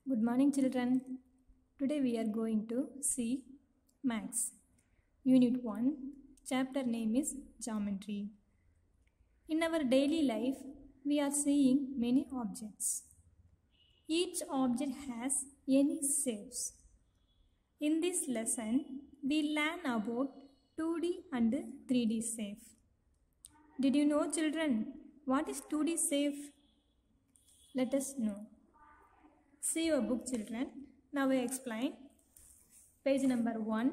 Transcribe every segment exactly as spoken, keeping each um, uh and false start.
Good morning, children. Today we are going to see Maths. Unit one, chapter name is Geometry. In our daily life, we are seeing many objects. Each object has any shapes. In this lesson, we learn about two D and three D shape. Did you know, children, what is two D shape? Let us know. See your book, children. Now I explain. Page number one.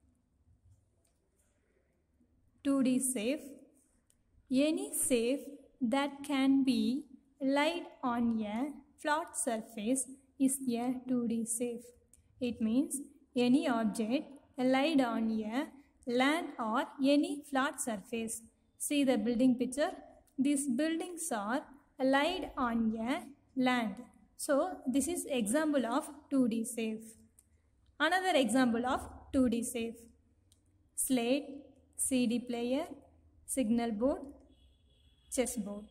two D shape. Any shape that can be laid on a flat surface is a two D shape. It means any object laid on a land or any flat surface. See the building picture. These buildings are laid on a land. So, this is example of two D shape. Another example of two D shape. Slate, C D player, signal board, chessboard.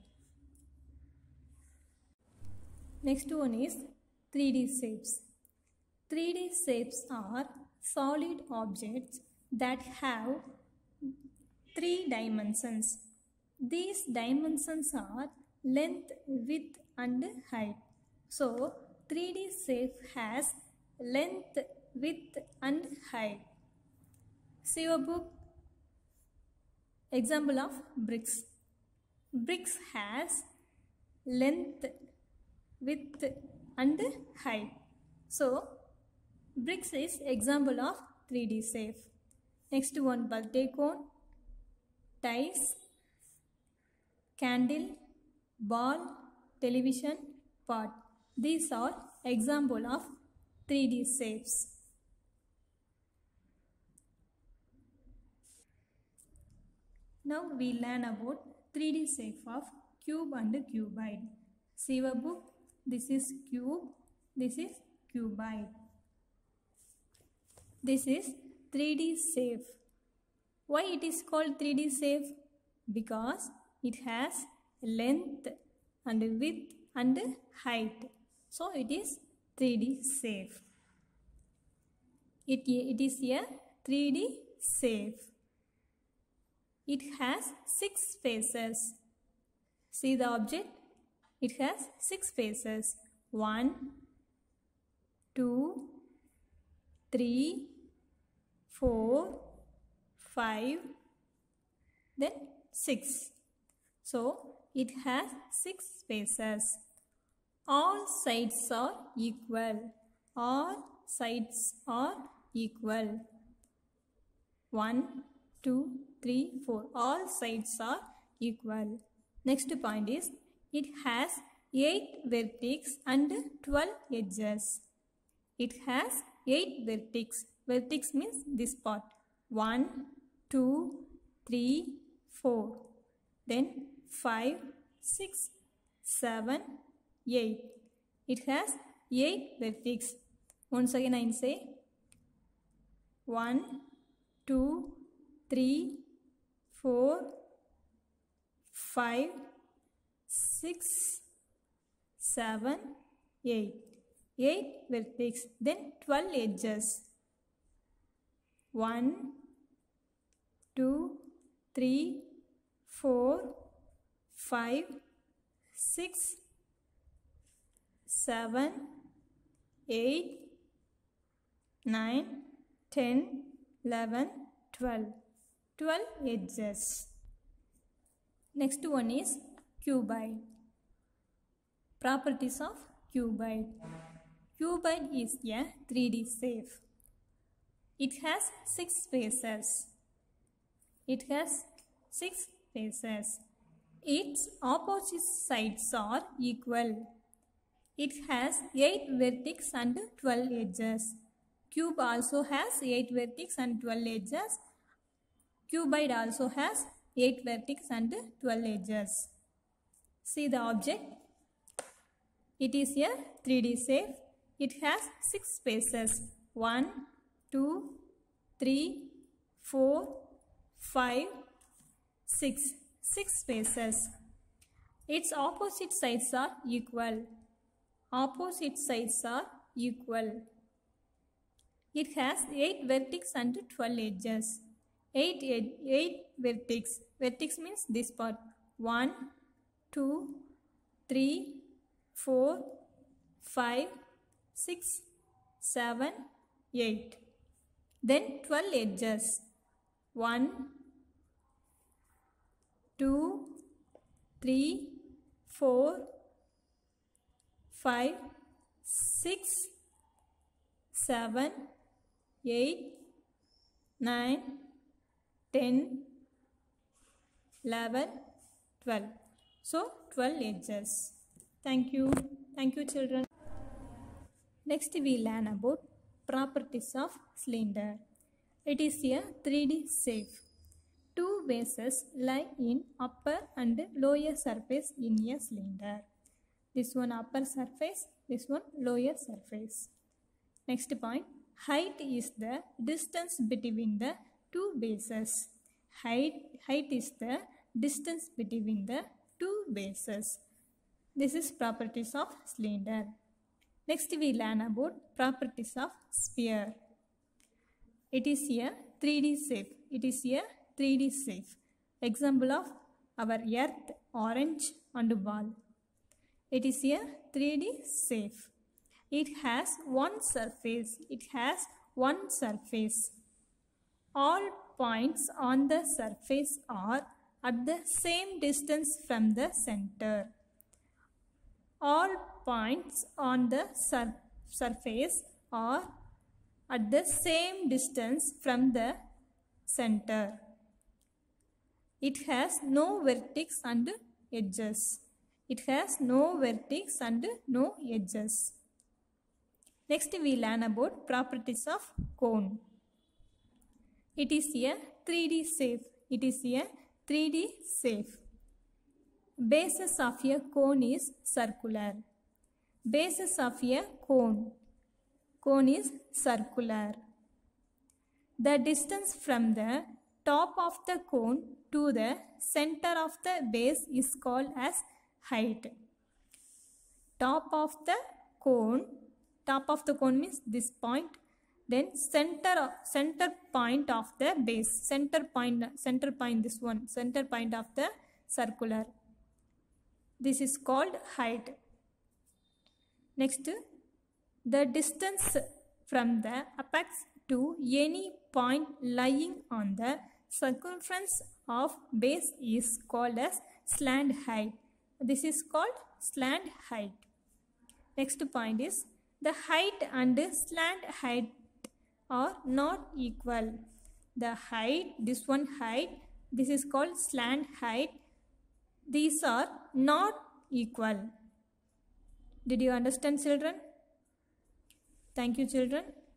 Next one is three D shapes. three D shapes are solid objects that have three dimensions. These dimensions are length, width and height. So, three D shape has length, width and height. See your book. Example of bricks. Bricks has length, width and height. So, bricks is example of three D shape. Next one, birthday cone, ties, candle, ball, television, pot. These are example of three D shapes. Now we learn about three D shape of cube and cuboid. See your book. This is cube. This is cuboid. This is three D shape. Why it is called three D shape? Because it has length and width and height. So it is three D shape. It, it is a three D shape. It has six faces. See the object? It has six faces. One, two, three, four, five, then six. So it has six faces. All sides are equal. All sides are equal. One, two, three, four. All sides are equal. Next point is it has eight vertices and twelve edges. It has eight vertices. Vertex means this part. One, two, three, four. Then five, six, seven, eight. It has eight vertices. Once again I say one, two, three, four, five, six, seven, eight. eight vertices. Then twelve edges. one, two, three, four, five, six, seven, eight, nine, ten, eleven, twelve. twelve edges. Next one is cuboid. Properties of cuboid. Cuboid is a three D shape. It has six faces. It has six faces. Its opposite sides are equal. It has eight vertices and twelve edges. Cube also has eight vertices and twelve edges. Cuboid also has eight vertices and twelve edges. See the object. It is a three D shape. It has six faces. one, two, three, four, five, six. six faces. Its opposite sides are equal. Opposite sides are equal. It has eight vertices and twelve edges. eight, eight, eight vertices. Vertex means this part. one, two, three, four, five, six, seven, eight. Then twelve edges. one, two, three, four, five, six, seven, eight, nine, ten, eleven, twelve. So twelve edges. Thank you. Thank you, children. Next we learn about properties of cylinder. It is a three D shape. Two bases lie in upper and lower surface in a cylinder. This one upper surface, this one lower surface. Next point, height is the distance between the two bases. Height, height is the distance between the two bases. This is properties of cylinder. Next we learn about properties of sphere. It is a three D shape. It is a three D shape. Example of our earth, orange and ball. It is a three D shape. It has one surface. It has one surface. All points on the surface are at the same distance from the center. All points on the sur surface are at the same distance from the center. It has no vertex and edges. It has no vertex and no edges. Next we learn about properties of cone. It is a three D shape. It is a three D shape. Basis of a cone is circular. Basis of a cone. Cone is circular. The distance from the top of the cone to the center of the base is called as height. Top of the cone, top of the cone means this point. Then center center point of the base, center point, center point this one, center point of the circular. This is called height. Next, the distance from the apex to any point lying on the circumference of base is called as slant height. This is called slant height. Next point is the height and slant height are not equal. The height, this one height, this is called slant height. These are not equal. Did you understand, children? Thank you, children.